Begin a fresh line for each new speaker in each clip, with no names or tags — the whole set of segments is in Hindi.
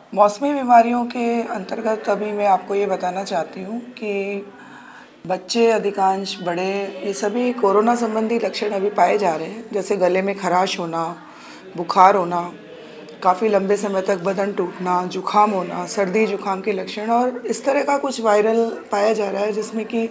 मौसमी बीमारियों के अंतर्गत अभी मैं आपको ये बताना चाहती हूँ कि बच्चे अधिकांश बड़े ये सभी कोरोना संबंधी लक्षण अभी पाए जा रहे हैं, जैसे गले में खराश होना, बुखार होना, काफ़ी लंबे समय तक बदन टूटना, जुखाम होना, सर्दी जुखाम के लक्षण और इस तरह का कुछ वायरल पाया जा रहा है जिसमें कि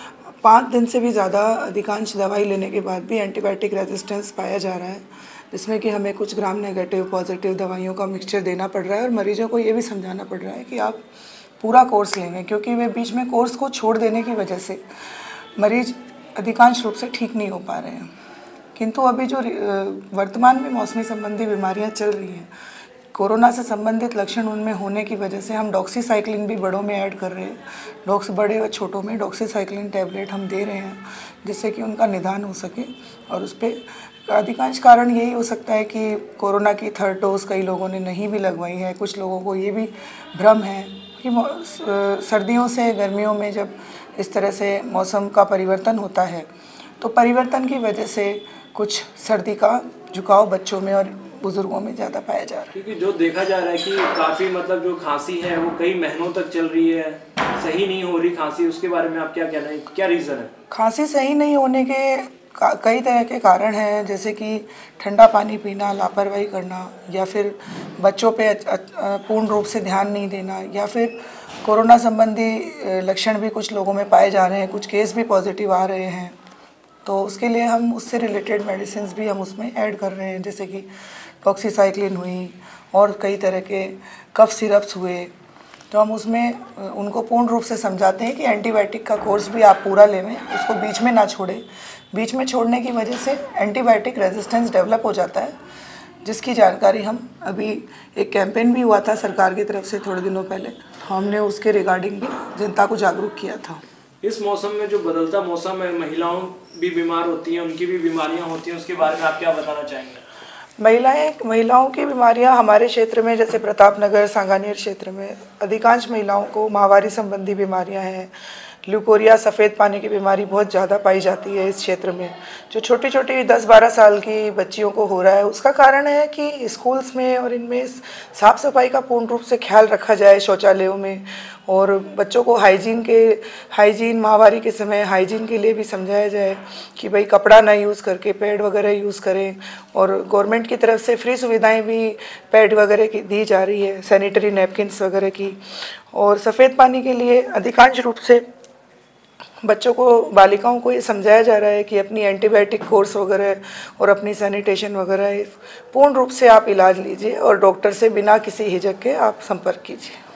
5 दिन से भी ज़्यादा अधिकांश दवाई लेने के बाद भी एंटीबायोटिक रेजिस्टेंस पाया जा रहा है, जिसमें कि हमें कुछ ग्राम नेगेटिव पॉजिटिव दवाइयों का मिक्सचर देना पड़ रहा है और मरीजों को ये भी समझाना पड़ रहा है कि आप पूरा कोर्स लेंगे, क्योंकि वे बीच में कोर्स को छोड़ देने की वजह से मरीज अधिकांश रूप से ठीक नहीं हो पा रहे हैं। किंतु अभी जो वर्तमान में मौसमी संबंधी बीमारियां चल रही हैं, कोरोना से संबंधित लक्षण उनमें होने की वजह से हम डॉक्सीसाइक्लिन भी बड़ों में ऐड कर रहे हैं। बड़े और छोटों में डॉक्सीसाइक्लिन टैबलेट हम दे रहे हैं जिससे कि उनका निदान हो सके। और उस पर अधिकांश कारण यही हो सकता है कि कोरोना की 3rd डोज कई लोगों ने नहीं भी लगवाई है। कुछ लोगों को ये भी भ्रम है कि सर्दियों से गर्मियों में जब इस तरह से मौसम का परिवर्तन होता है तो परिवर्तन की वजह से कुछ सर्दी का झुकाव बच्चों में और बुजुर्गों में ज़्यादा पाया जा रहा है।
क्योंकि जो देखा जा रहा है कि काफ़ी जो खांसी है वो कई महीनों तक चल रही है, सही नहीं हो रही खांसी, उसके बारे में आप क्या कहना है, क्या रीज़न है?
खांसी सही नहीं होने के कई तरह के कारण हैं, जैसे कि ठंडा पानी पीना, लापरवाही करना, या फिर बच्चों पे पूर्ण रूप से ध्यान नहीं देना, या फिर कोरोना संबंधी लक्षण भी कुछ लोगों में पाए जा रहे हैं, कुछ केस भी पॉजिटिव आ रहे हैं। तो उसके लिए हम उससे रिलेटेड मेडिसिन भी हम उसमें ऐड कर रहे हैं, जैसे कि डॉक्सीसाइक्लिन हुई और कई तरह के कफ सिरप्स हुए। तो हम उसमें उनको पूर्ण रूप से समझाते हैं कि एंटीबायोटिक का कोर्स भी आप पूरा लें, उसको बीच में ना छोड़ें। बीच में छोड़ने की वजह से एंटीबायोटिक रेजिस्टेंस डेवलप हो जाता है, जिसकी जानकारी हम अभी एक कैंपेन भी हुआ था सरकार की तरफ से थोड़े दिनों पहले, हमने उसके रिगार्डिंग भी जनता को जागरूक किया था।
इस मौसम में जो बदलता मौसम है, महिलाओं भी बीमार होती हैं, उनकी भी बीमारियां होती हैं, उसके बारे में आप क्या बताना चाहेंगे?
महिलाओं की बीमारियां हमारे क्षेत्र में, जैसे प्रतापनगर सांगानेर क्षेत्र में अधिकांश महिलाओं को माहवारी संबंधी बीमारियां हैं। ल्यूकोरिया सफ़ेद पानी की बीमारी बहुत ज़्यादा पाई जाती है इस क्षेत्र में, जो छोटी छोटी 10-12 साल की बच्चियों को हो रहा है। उसका कारण है कि स्कूल्स में और इनमें साफ़ सफाई का पूर्ण रूप से ख्याल रखा जाए शौचालयों में, और बच्चों को हाइजीन माहवारी के समय हाइजीन के लिए भी समझाया जाए कि भाई कपड़ा ना यूज़ करके पैड वगैरह यूज़ करें। और गवर्नमेंट की तरफ से फ्री सुविधाएं भी पैड वगैरह की दी जा रही है, सैनिटरी नैपकिन्स वगैरह की। और सफ़ेद पानी के लिए अधिकांश रूप से बच्चों को, बालिकाओं को ये समझाया जा रहा है कि अपनी एंटीबायोटिक कोर्स वगैरह और अपनी सैनिटेशन वगैरह पूर्ण रूप से आप इलाज लीजिए और डॉक्टर से बिना किसी हिचक के आप संपर्क कीजिए।